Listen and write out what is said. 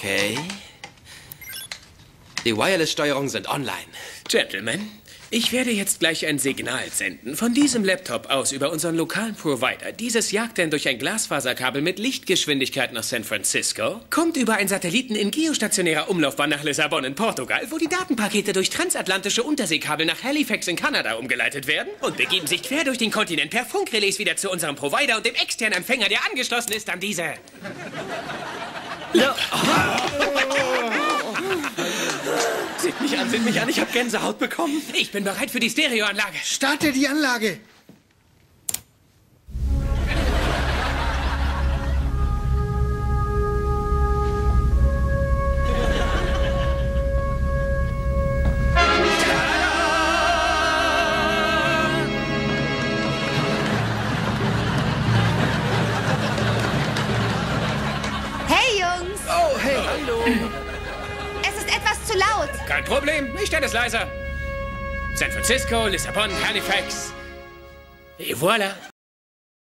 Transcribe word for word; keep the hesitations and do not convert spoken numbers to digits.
Okay. Die Wireless-Steuerungen sind online. Gentlemen, ich werde jetzt gleich ein Signal senden. Von diesem Laptop aus über unseren lokalen Provider. Dieses jagt dann durch ein Glasfaserkabel mit Lichtgeschwindigkeit nach San Francisco, kommt über einen Satelliten in geostationärer Umlaufbahn nach Lissabon in Portugal, wo die Datenpakete durch transatlantische Unterseekabel nach Halifax in Kanada umgeleitet werden und begeben sich quer durch den Kontinent per Funkrelais wieder zu unserem Provider und dem externen Empfänger, der angeschlossen ist an diese... Seht mich an, seht mich an, ich habe Gänsehaut bekommen. Ich bin bereit für die Stereoanlage. Starte die Anlage. Hey, Jungs! Oh, hey, hallo. Es ist etwas zu laut. Kein Problem, ich stelle es leiser. San Francisco, Lissabon, Halifax. Et voilà.